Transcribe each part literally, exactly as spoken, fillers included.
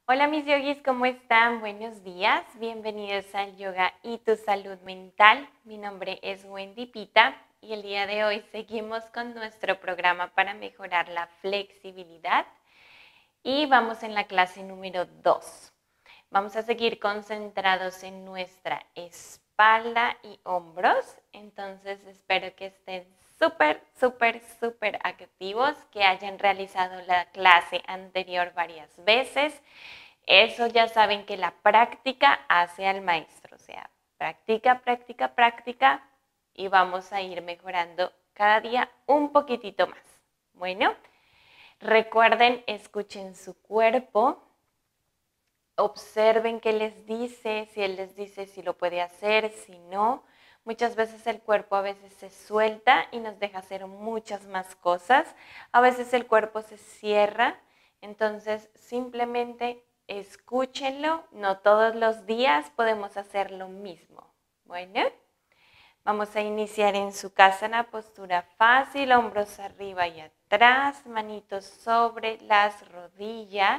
Hola mis yogis, ¿cómo están? Buenos días, bienvenidos al Yoga y tu Salud Mental. Mi nombre es Wendy Pita y el día de hoy seguimos con nuestro programa para mejorar la flexibilidad y vamos en la clase número dos. Vamos a seguir concentrados en nuestra espalda y hombros, entonces espero que estén súper, súper, súper activos, que hayan realizado la clase anterior varias veces. Eso ya saben que la práctica hace al maestro, o sea, práctica, práctica, práctica y vamos a ir mejorando cada día un poquitito más. Bueno, recuerden, escuchen su cuerpo. Observen qué les dice, si él les dice si lo puede hacer, si no. Muchas veces el cuerpo a veces se suelta y nos deja hacer muchas más cosas. A veces el cuerpo se cierra, entonces simplemente escúchenlo. No todos los días podemos hacer lo mismo. Bueno, vamos a iniciar en su Sukhasana, postura fácil, hombros arriba y atrás, manitos sobre las rodillas.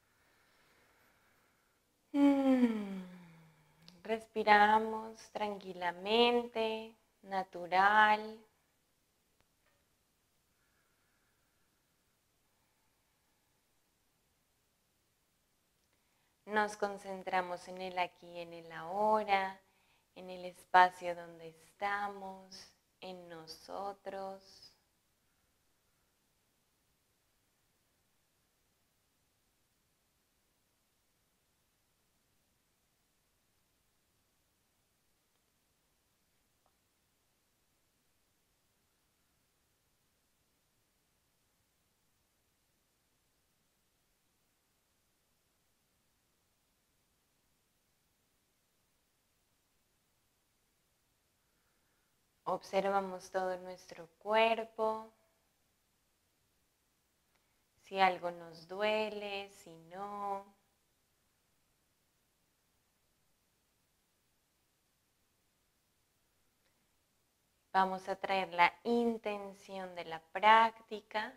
Mm. Respiramos tranquilamente, natural. Nos concentramos en el aquí y en el ahora, en el espacio donde estamos, en nosotros. Observamos todo nuestro cuerpo, si algo nos duele, si no. Vamos a traer la intención de la práctica.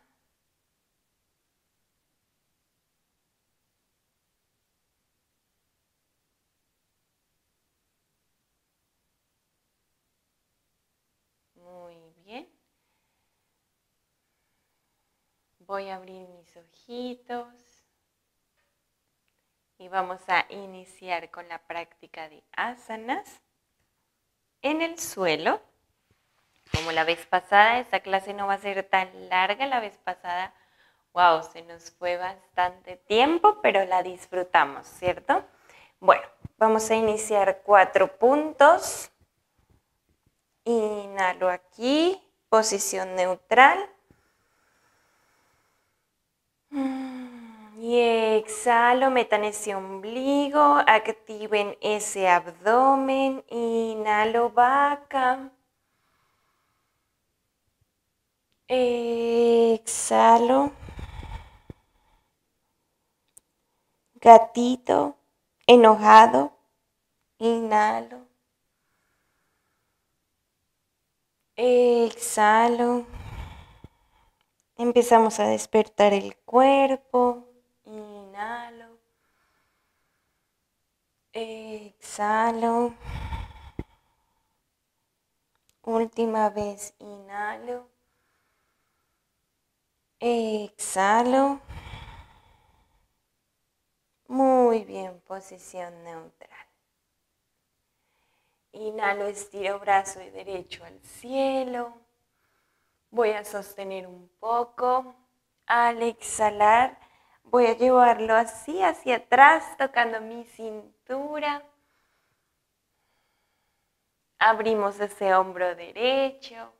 Muy bien. Voy a abrir mis ojitos y vamos a iniciar con la práctica de asanas en el suelo. Como la vez pasada, esta clase no va a ser tan larga. La vez pasada, wow, se nos fue bastante tiempo, pero la disfrutamos, ¿cierto? Bueno, vamos a iniciar cuatro puntos. Inhalo aquí, posición neutral. Y exhalo, metan ese ombligo, activen ese abdomen, inhalo vaca. Exhalo, gatito, enojado, inhalo. Exhalo. Empezamos a despertar el cuerpo. Inhalo. Exhalo. Última vez, inhalo. Exhalo. Muy bien, posición neutral. Inhalo, estiro brazo derecho al cielo. Voy a sostener un poco. Al exhalar, voy a llevarlo así hacia atrás, tocando mi cintura. Abrimos ese hombro derecho.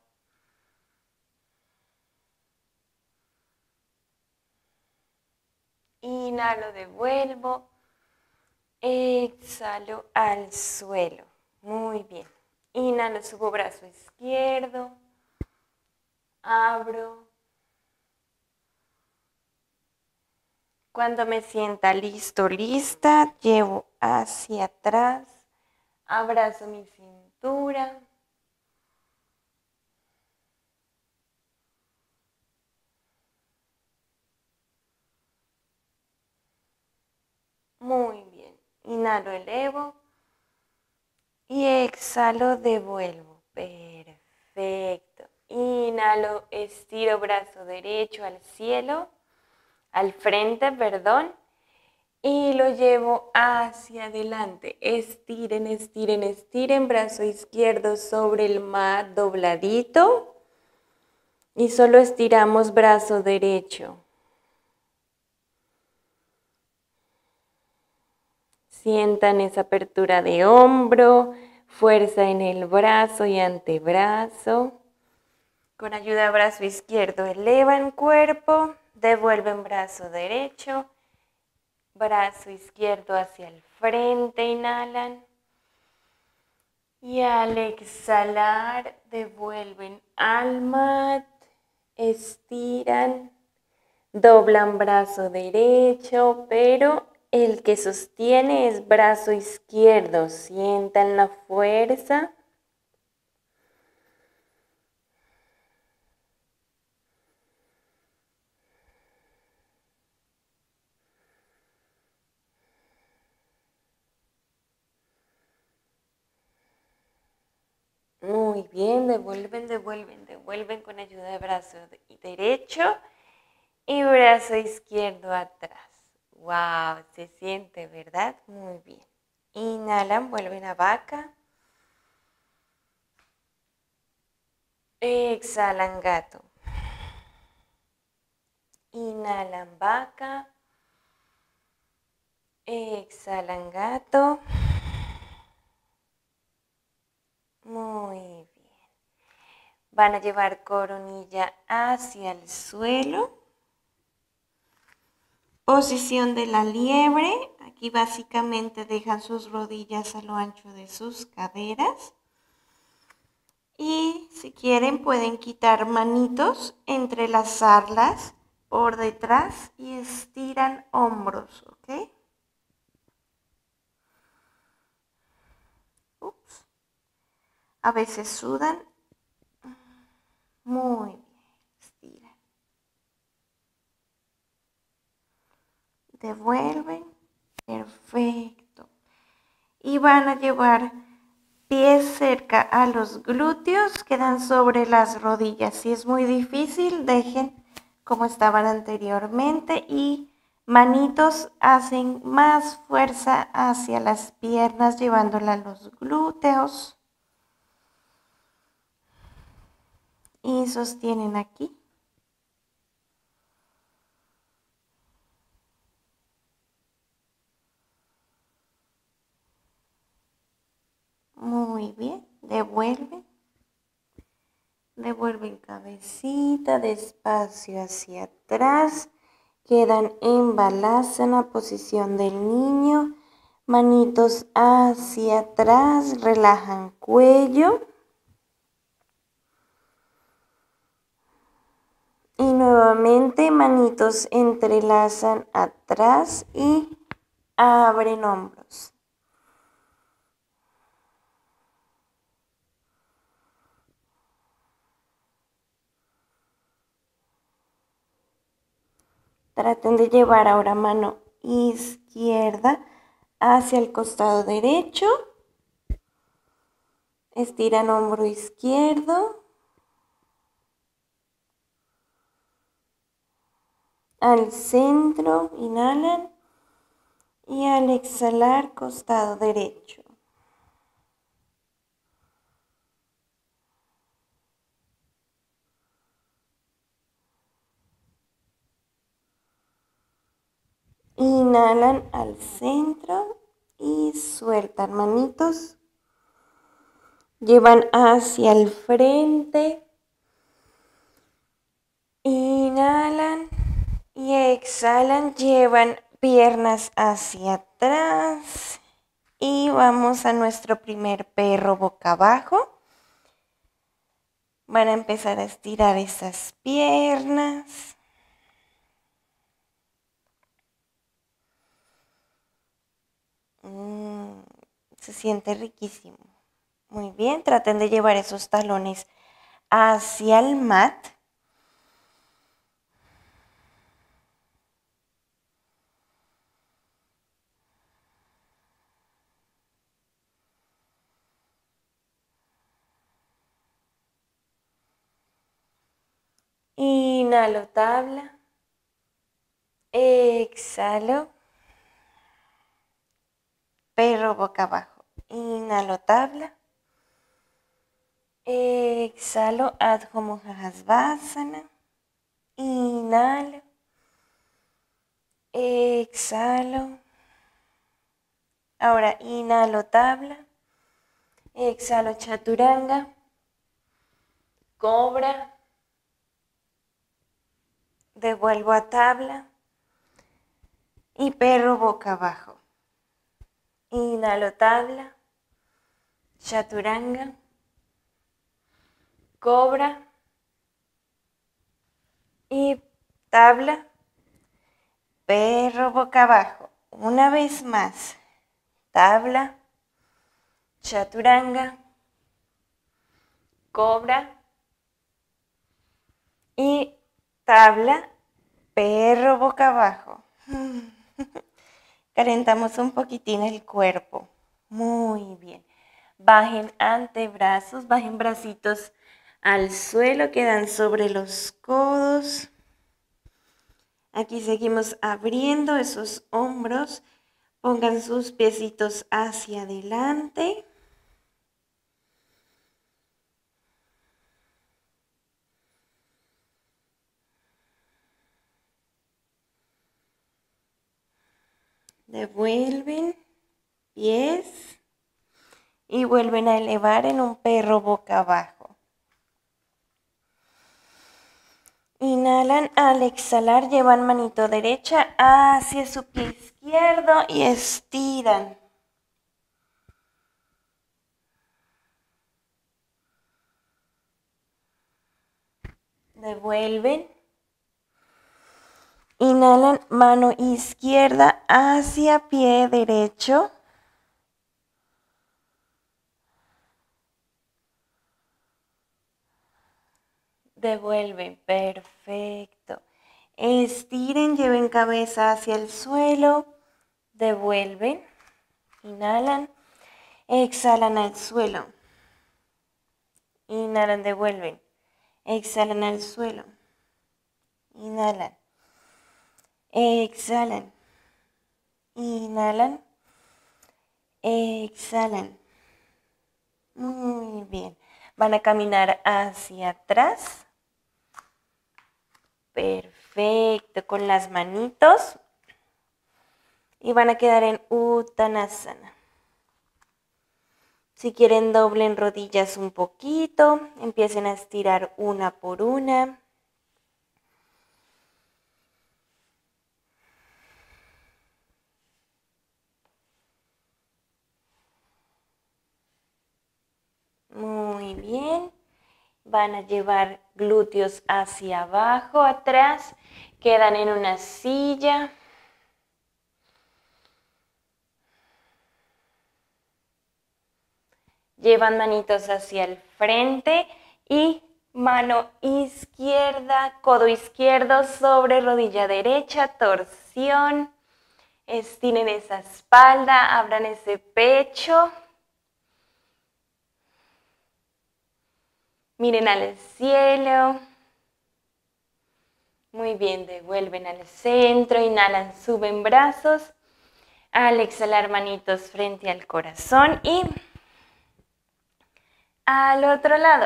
Inhalo, devuelvo. Exhalo al suelo. Muy bien. Inhalo, subo brazo izquierdo. Abro. Cuando me sienta listo, lista, llevo hacia atrás. Abrazo mi cintura. Muy bien. Inhalo, elevo. Y exhalo, devuelvo. Perfecto. Inhalo, estiro brazo derecho al cielo, al frente, perdón. Y lo llevo hacia adelante. Estiren, estiren, estiren. Brazo izquierdo sobre el mat, dobladito. Y solo estiramos brazo derecho. Sientan esa apertura de hombro, fuerza en el brazo y antebrazo. Con ayuda del brazo izquierdo elevan cuerpo, devuelven brazo derecho, brazo izquierdo hacia el frente, inhalan. Y al exhalar, devuelven al mat, estiran, doblan brazo derecho, pero el que sostiene es brazo izquierdo. Sientan la fuerza. Muy bien, devuelven, devuelven, devuelven con ayuda de brazo derecho y brazo izquierdo atrás. Wow, se siente, ¿verdad? Muy bien. Inhalan, vuelven a vaca. Exhalan gato. Inhalan vaca. Exhalan gato. Muy bien. Van a llevar coronilla hacia el suelo. Posición de la liebre. Aquí básicamente dejan sus rodillas a lo ancho de sus caderas. Y si quieren pueden quitar manitos, entrelazarlas por detrás y estiran hombros, ¿ok? Ups. A veces sudan. Muy bien, estiran. Devuelven. Perfecto. Y van a llevar pies cerca a los glúteos, quedan sobre las rodillas. Si es muy difícil, dejen como estaban anteriormente y manitos hacen más fuerza hacia las piernas, llevándola a los glúteos. Y sostienen aquí. Muy bien, devuelven. Devuelven cabecita despacio hacia atrás. Quedan en Balasana, posición del niño. Manitos hacia atrás, relajan cuello. Y nuevamente manitos entrelazan atrás y abren hombros. Traten de llevar ahora mano izquierda hacia el costado derecho. Estiran hombro izquierdo. Al centro, inhalan. Y al exhalar, costado derecho. Inhalan al centro y sueltan manitos. Llevan hacia el frente. Inhalan y exhalan. Llevan piernas hacia atrás. Y vamos a nuestro primer perro boca abajo. Van a empezar a estirar esas piernas. Mm, se siente riquísimo. Muy bien, traten de llevar esos talones hacia el mat. Inhalo tabla. Exhalo. Perro boca abajo. Inhalo tabla. Exhalo Adho Mukha Svanasana. Inhalo. Exhalo. Ahora inhalo tabla. Exhalo chaturanga. Cobra. Devuelvo a tabla. Y perro boca abajo. Inhalo tabla. Chaturanga. Cobra. Y tabla. Perro boca abajo. Una vez más. Tabla. Chaturanga. Cobra. Y tabla. Perro boca abajo. Calentamos un poquitín el cuerpo. Muy bien. Bajen antebrazos, bajen bracitos al suelo, quedan sobre los codos. Aquí seguimos abriendo esos hombros. Pongan sus piecitos hacia adelante. Devuelven pies y vuelven a elevar en un perro boca abajo. Inhalan, al exhalar llevan manito derecha hacia su pie izquierdo y estiran. Devuelven. Inhalan, mano izquierda hacia pie derecho. Devuelven, perfecto. Estiren, lleven cabeza hacia el suelo. Devuelven. Inhalan, exhalan al suelo. Inhalan, devuelven. Exhalan al suelo. Inhalan. Exhalan. Inhalan. Exhalan. Muy bien. Van a caminar hacia atrás. Perfecto. Con las manitos. Y van a quedar en Uttanasana. Si quieren, doblen rodillas un poquito. Empiecen a estirar una por una. Muy bien. Van a llevar glúteos hacia abajo, atrás. Quedan en una silla. Llevan manitos hacia el frente y mano izquierda, codo izquierdo sobre rodilla derecha, torsión. Estiren esa espalda, abran ese pecho. Miren al cielo. Muy bien, devuelven al centro, inhalan, suben brazos. Al exhalar, manitos frente al corazón y al otro lado.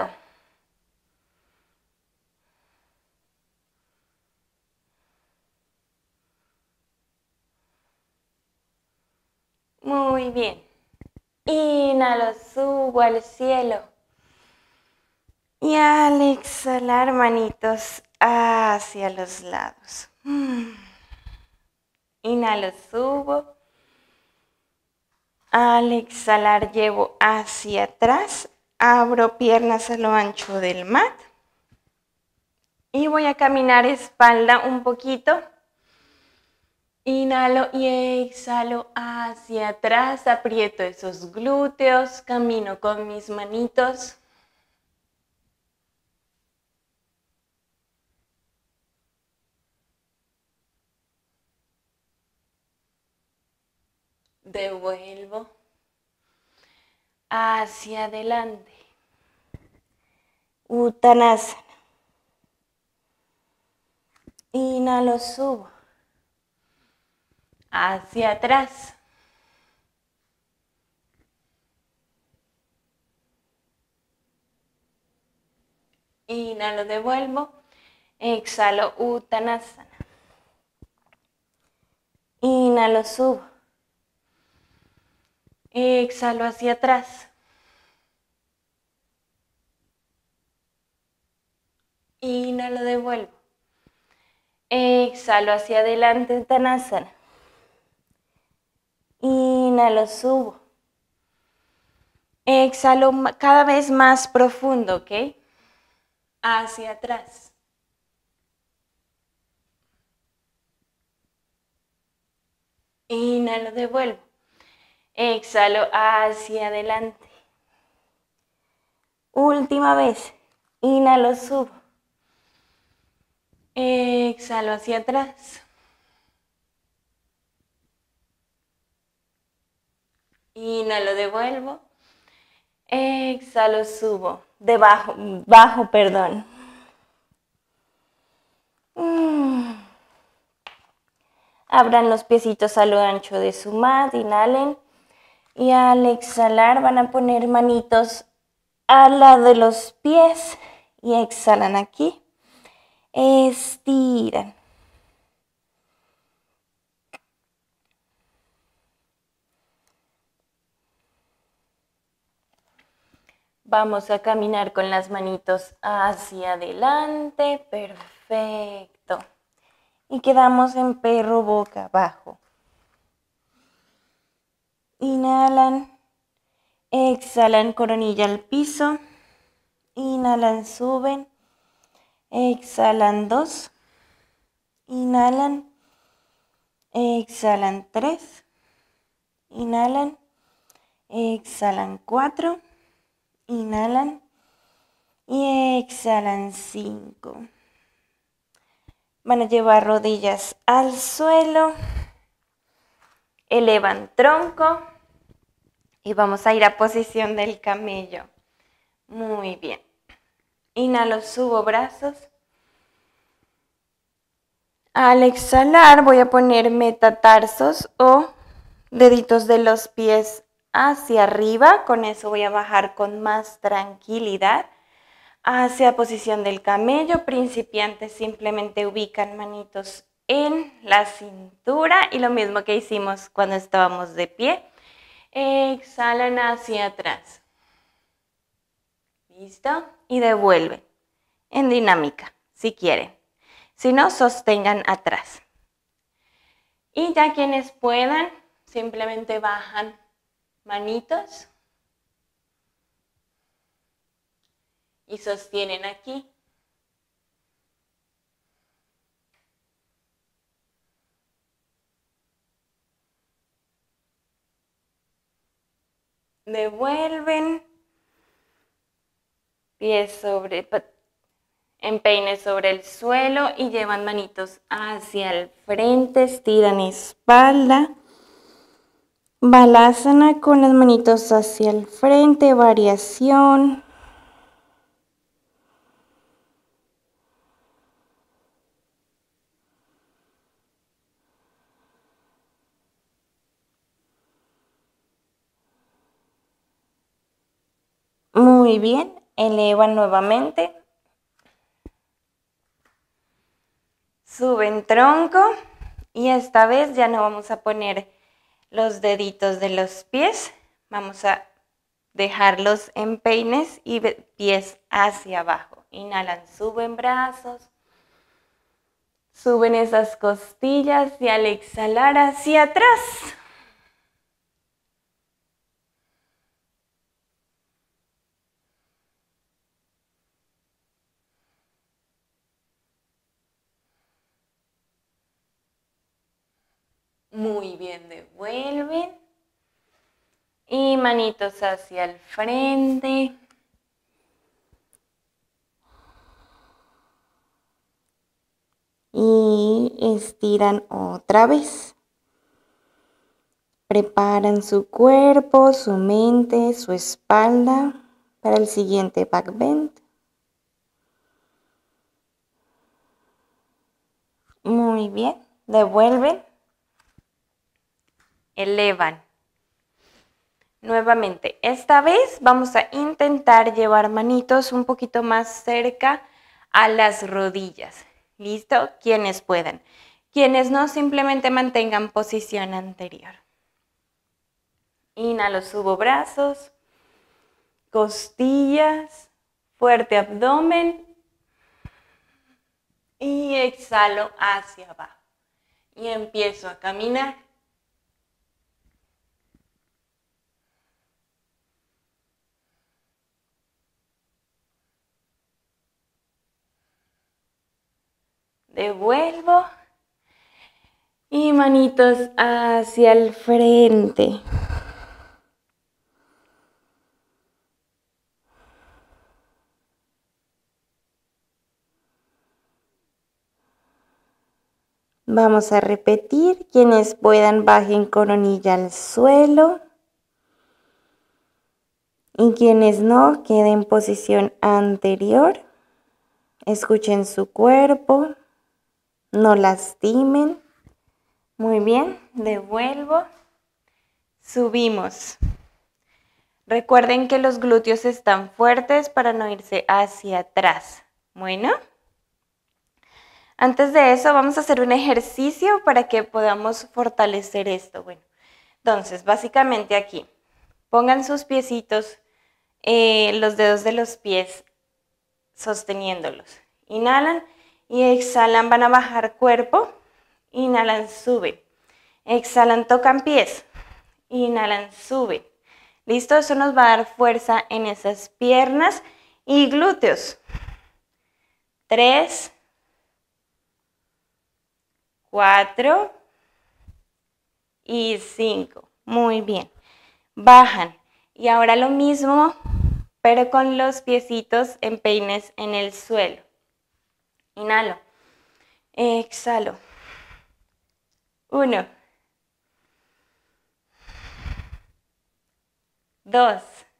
Muy bien. Inhalo, subo al cielo. Y al exhalar, manitos hacia los lados. Inhalo, subo. Al exhalar, llevo hacia atrás. Abro piernas a lo ancho del mat. Y voy a caminar espalda un poquito. Inhalo y exhalo hacia atrás. Aprieto esos glúteos. Camino con mis manitos. Devuelvo hacia adelante. Uttanasana. Inhalo, subo. Hacia atrás. Inhalo, devuelvo. Exhalo, Uttanasana. Inhalo, subo. Exhalo hacia atrás. Inhalo, devuelvo. Exhalo hacia adelante, Uttanasana. Inhalo, subo. Exhalo cada vez más profundo, ¿ok? Hacia atrás. Inhalo, devuelvo. Exhalo hacia adelante. Última vez. Inhalo, subo. Exhalo hacia atrás. Inhalo, devuelvo. Exhalo, subo. Debajo, bajo, perdón. Mm. Abran los piecitos a lo ancho de su mat, inhalen. Y al exhalar van a poner manitos al lado de los pies. Y exhalan aquí. Estiran. Vamos a caminar con las manitos hacia adelante. Perfecto. Y quedamos en perro boca abajo. Inhalan. Exhalan, coronilla al piso. Inhalan, suben. Exhalan, dos. Inhalan. Exhalan, tres. Inhalan. Exhalan, cuatro. Inhalan. Y exhalan, cinco. Van a llevar rodillas al suelo. Elevan tronco. Y vamos a ir a posición del camello. Muy bien. Inhalo, subo brazos. Al exhalar voy a poner metatarsos o deditos de los pies hacia arriba. Con eso voy a bajar con más tranquilidad hacia posición del camello. Principiantes simplemente ubican manitos en la cintura y lo mismo que hicimos cuando estábamos de pie. Exhalan hacia atrás. ¿Listo? Y devuelven en dinámica, si quieren. Si no, sostengan atrás. Y ya quienes puedan, simplemente bajan manitos. Y sostienen aquí. Devuelven. Pies sobre, empeine sobre el suelo y llevan manitos hacia el frente, estiran espalda. Balasana con las manitos hacia el frente, variación. Muy bien, elevan nuevamente. Suben tronco y esta vez ya no vamos a poner los deditos de los pies. Vamos a dejarlos en peines y pies hacia abajo. Inhalan, suben brazos. Suben esas costillas y al exhalar hacia atrás. Muy bien, devuelven. Y manitos hacia el frente. Y estiran otra vez. Preparan su cuerpo, su mente, su espalda para el siguiente back bend. Muy bien. Devuelven. Elevan. Nuevamente, esta vez vamos a intentar llevar manitos un poquito más cerca a las rodillas. ¿Listo? Quienes puedan. Quienes no, simplemente mantengan posición anterior. Inhalo, subo brazos, costillas, fuerte abdomen y exhalo hacia abajo. Y empiezo a caminar. Devuelvo y manitos hacia el frente. Vamos a repetir. Quienes puedan, bajen coronilla al suelo. Y quienes no, queden en posición anterior. Escuchen su cuerpo. No lastimen. Muy bien, devuelvo. Subimos. Recuerden que los glúteos están fuertes para no irse hacia atrás. Bueno. Antes de eso vamos a hacer un ejercicio para que podamos fortalecer esto. Bueno, entonces básicamente aquí, pongan sus piecitos, eh, los dedos de los pies sosteniéndolos. Inhalan y exhalan, van a bajar cuerpo. Inhalan, suben. Exhalan, tocan pies. Inhalan, suben. ¿Listo? Eso nos va a dar fuerza en esas piernas y glúteos. Tres. Cuatro. Y cinco. Muy bien. Bajan. Y ahora lo mismo, pero con los piecitos en peines en el suelo. Inhalo. Exhalo. Uno. Dos.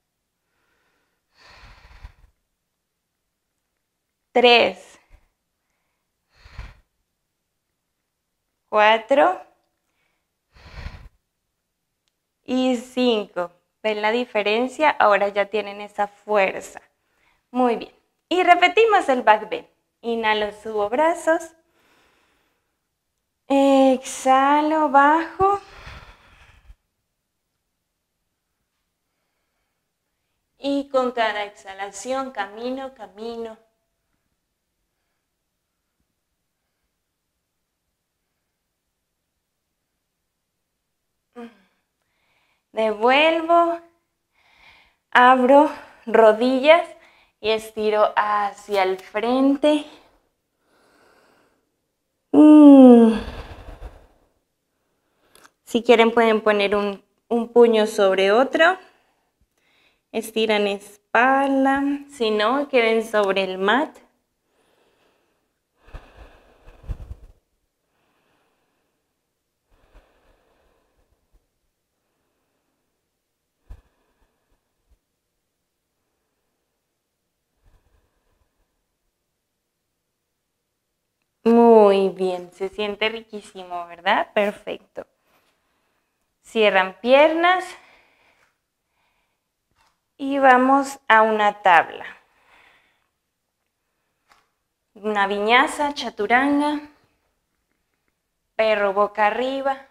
Tres. Cuatro. Y cinco. ¿Ven la diferencia? Ahora ya tienen esa fuerza. Muy bien. Y repetimos el back bend. Inhalo, subo brazos. Exhalo, bajo. Y con cada exhalación, camino, camino. Devuelvo. Abro rodillas y estiro hacia el frente. Mm. Si quieren pueden poner un, un puño sobre otro. Estiran espalda. Si no, queden sobre el mat. Muy bien, se siente riquísimo, ¿verdad? Perfecto. Cierran piernas y vamos a una tabla. Una viñasa, chaturanga, perro boca arriba,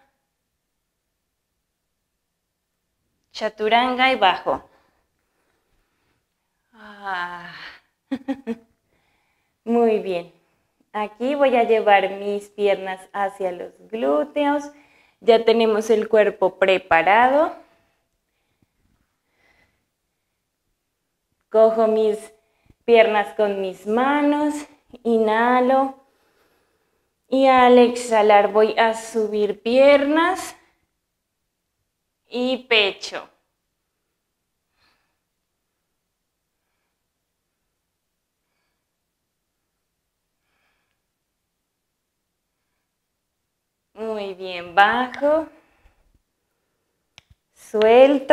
chaturanga y bajo. Ah. Muy bien. Aquí voy a llevar mis piernas hacia los glúteos. Ya tenemos el cuerpo preparado. Cojo mis piernas con mis manos. Inhalo. Y al exhalar voy a subir piernas y pecho. Muy bien, bajo, suelto,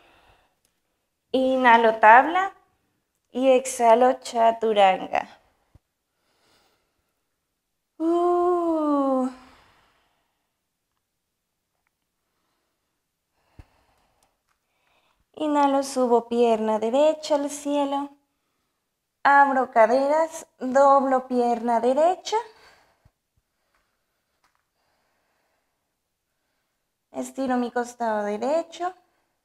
inhalo tabla y exhalo chaturanga. Uh, Inhalo, subo pierna derecha al cielo. Abro caderas, doblo pierna derecha. Estiro mi costado derecho.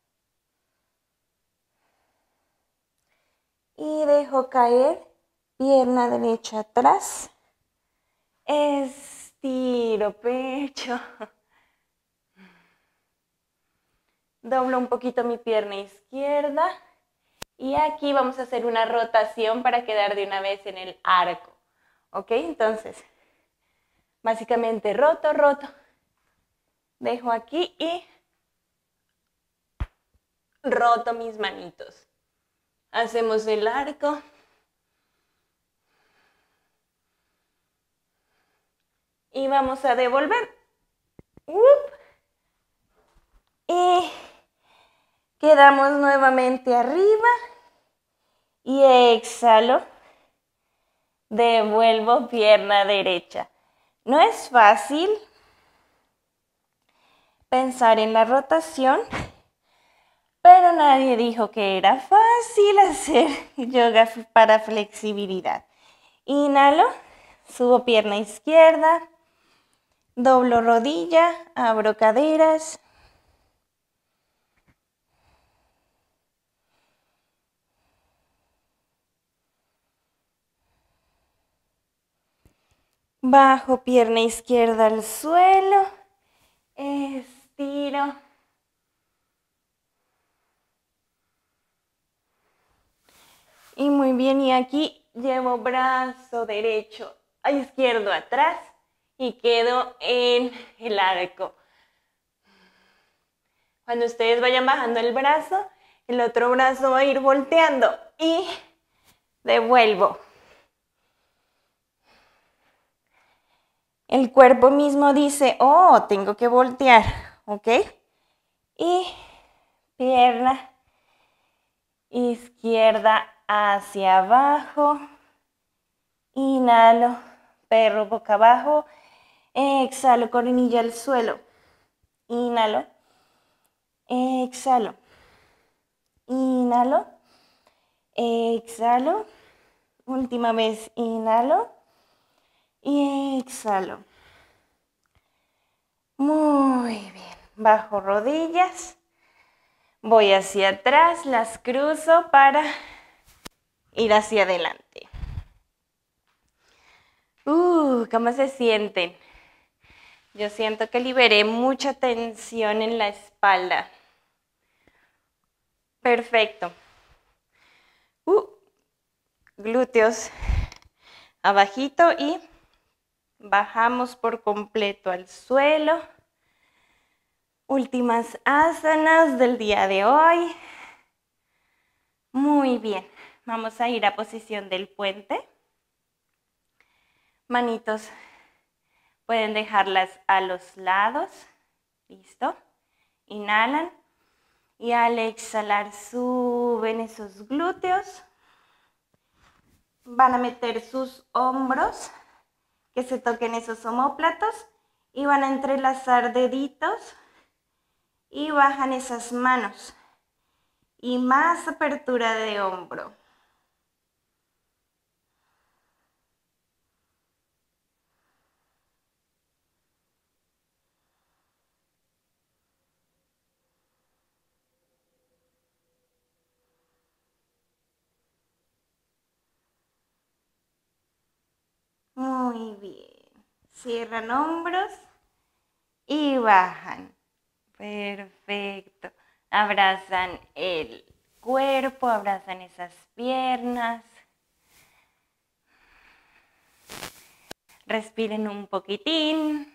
Y dejo caer pierna derecha atrás. Estiro pecho. Doblo un poquito mi pierna izquierda. Y aquí vamos a hacer una rotación para quedar de una vez en el arco. ¿Ok? Entonces, básicamente roto, roto. Dejo aquí y roto mis manitos. Hacemos el arco. Y vamos a devolver. ¡Up! Y quedamos nuevamente arriba. Y exhalo. Devuelvo pierna derecha. No es fácil pensar en la rotación, pero nadie dijo que era fácil hacer yoga para flexibilidad. Inhalo, subo pierna izquierda, doblo rodilla, abro caderas. Bajo pierna izquierda al suelo, estiro. Y muy bien, y aquí llevo brazo derecho a izquierdo atrás y quedo en el arco. Cuando ustedes vayan bajando el brazo, el otro brazo va a ir volteando y devuelvo. El cuerpo mismo dice, oh, tengo que voltear, ¿ok? Y pierna izquierda hacia abajo. Inhalo, perro boca abajo. Exhalo, coronilla al suelo. Inhalo. Exhalo. Inhalo. Exhalo. Última vez, inhalo. Y exhalo. Muy bien. Bajo rodillas. Voy hacia atrás, las cruzo para ir hacia adelante. Uh, ¿cómo se sienten? Yo siento que liberé mucha tensión en la espalda. Perfecto. Uh, glúteos abajito y bajamos por completo al suelo. Últimas asanas del día de hoy. Muy bien. Vamos a ir a posición del puente. Manitos pueden dejarlas a los lados. ¿Listo? Inhalan. Y al exhalar suben esos glúteos. Van a meter sus hombros, que se toquen esos omóplatos. Y van a entrelazar deditos. Y bajan esas manos. Y más apertura de hombro. Muy bien. Cierran hombros y bajan. Perfecto. Abrazan el cuerpo, abrazan esas piernas. Respiren un poquitín.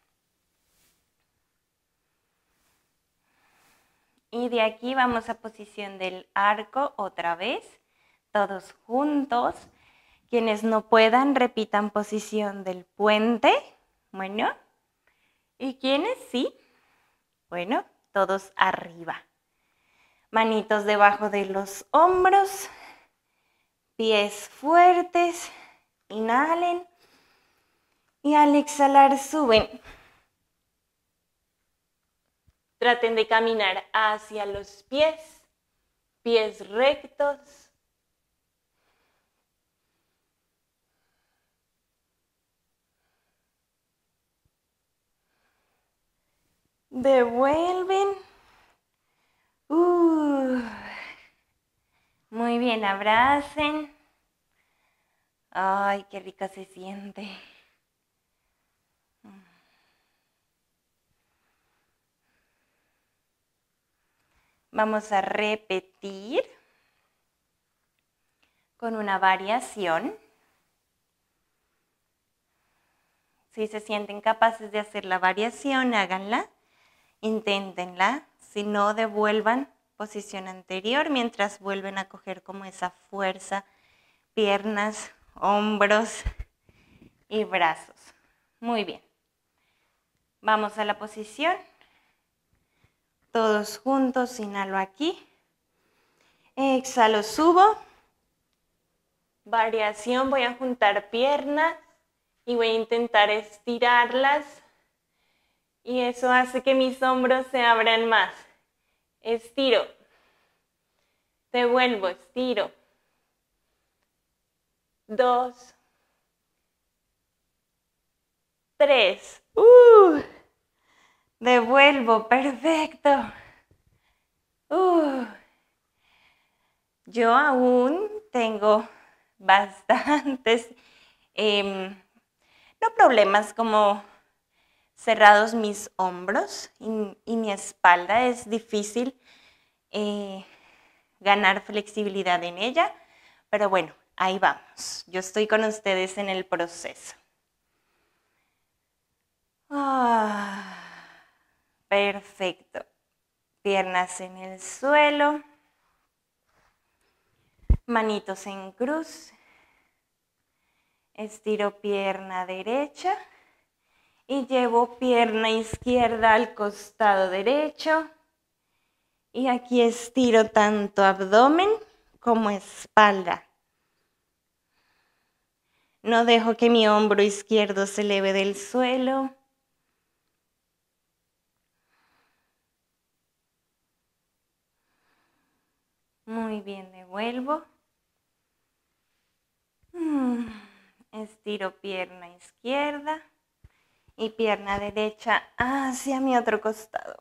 Y de aquí vamos a posición del arco otra vez. Todos juntos. Quienes no puedan, repitan posición del puente. Bueno. ¿Y quienes sí? Bueno, todos arriba. Manitos debajo de los hombros. Pies fuertes. Inhalen. Y al exhalar suben. Traten de caminar hacia los pies. pies rectos. Devuelven. Uh. Muy bien, abracen. Ay, qué rica se siente. Vamos a repetir con una variación. Si se sienten capaces de hacer la variación, háganla, inténtenla. Si no, devuelvan posición anterior mientras vuelven a coger como esa fuerza, piernas, hombros y brazos. Muy bien. Vamos a la posición. Todos juntos, inhalo aquí. Exhalo, subo. Variación, voy a juntar piernas y voy a intentar estirarlas. Y eso hace que mis hombros se abran más. Estiro. Devuelvo, estiro. Dos. Tres. Uh, devuelvo, perfecto. Uh, yo aún tengo bastantes, eh, no problemas como cerrados mis hombros y, y mi espalda. Es difícil eh, ganar flexibilidad en ella, pero bueno, ahí vamos. Yo estoy con ustedes en el proceso. Ah, perfecto. Piernas en el suelo. Manitos en cruz. Estiro pierna derecha. Y llevo pierna izquierda al costado derecho. Y aquí estiro tanto abdomen como espalda. No dejo que mi hombro izquierdo se eleve del suelo. Muy bien, devuelvo. Estiro pierna izquierda y pierna derecha hacia mi otro costado.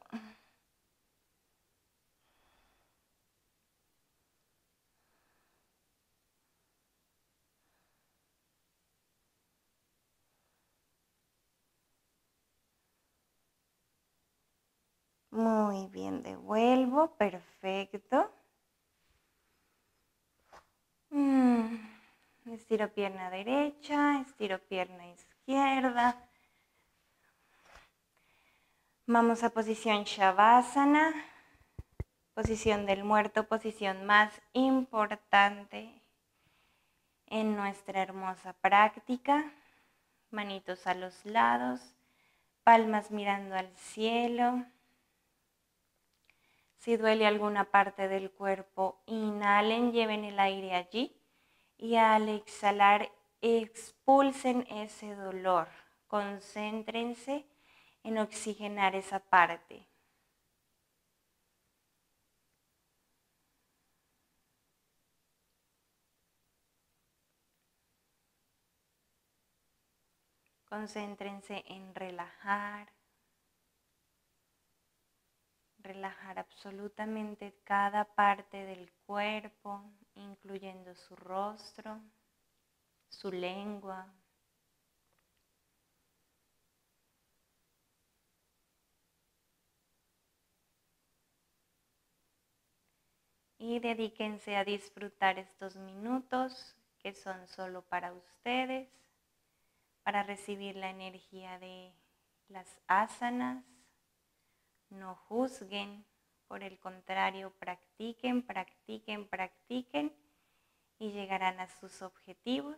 Muy bien, devuelvo, perfecto. Mm. Estiro pierna derecha, estiro pierna izquierda. Vamos a posición Shavasana, posición del muerto, posición más importante en nuestra hermosa práctica. Manitos a los lados, palmas mirando al cielo. Si duele alguna parte del cuerpo, inhalen, lleven el aire allí y al exhalar expulsen ese dolor. Concéntrense en oxigenar esa parte. Concéntrense en relajar. Relajar absolutamente cada parte del cuerpo, incluyendo su rostro, su lengua. Y dedíquense a disfrutar estos minutos que son solo para ustedes, para recibir la energía de las asanas. No juzguen, por el contrario, practiquen, practiquen, practiquen y llegarán a sus objetivos.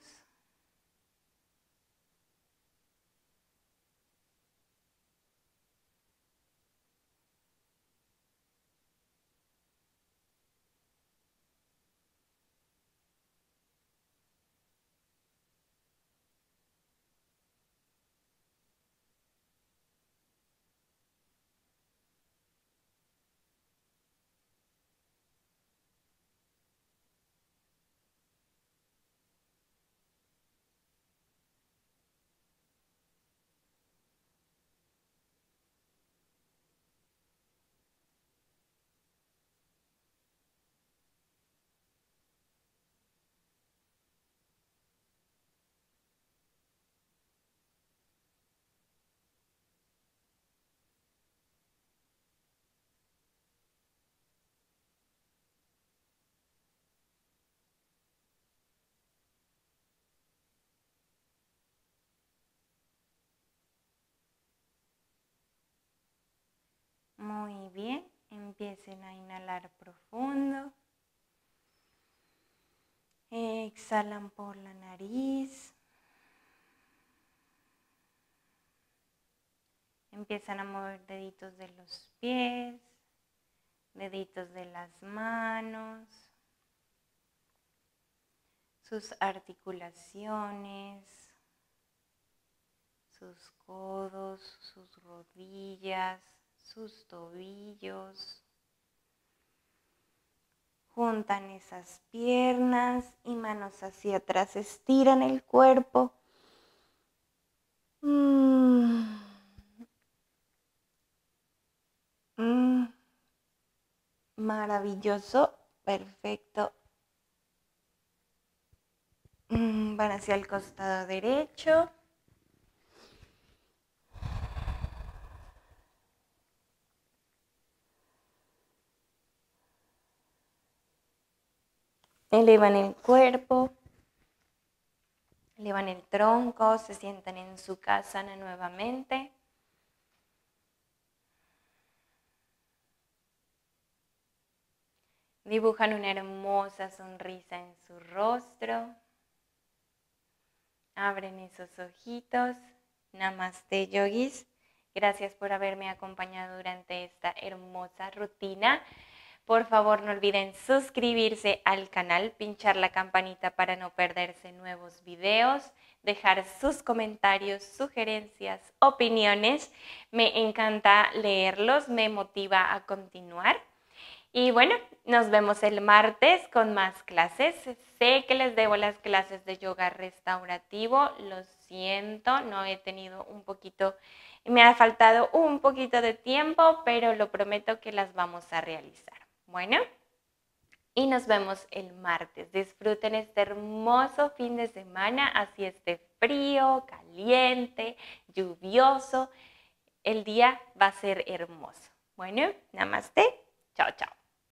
Empiecen a inhalar profundo. Exhalan por la nariz. Empiezan a mover deditos de los pies, deditos de las manos, sus articulaciones, sus codos, sus rodillas, sus tobillos. Juntan esas piernas y manos hacia atrás, estiran el cuerpo. Mm. Mm. Maravilloso, perfecto. Mm. Van hacia el costado derecho. Elevan el cuerpo, elevan el tronco, se sientan en su Sukhasana nuevamente. Dibujan una hermosa sonrisa en su rostro. Abren esos ojitos. Namaste, yogis. Gracias por haberme acompañado durante esta hermosa rutina. Por favor, no olviden suscribirse al canal, pinchar la campanita para no perderse nuevos videos, dejar sus comentarios, sugerencias, opiniones. Me encanta leerlos, me motiva a continuar. Y bueno, nos vemos el martes con más clases. Sé que les debo las clases de yoga restaurativo, lo siento, no he tenido un poquito, me ha faltado un poquito de tiempo, pero lo prometo que las vamos a realizar. Bueno, y nos vemos el martes. Disfruten este hermoso fin de semana, así esté frío, caliente, lluvioso. El día va a ser hermoso. Bueno, namaste. Chao, chao.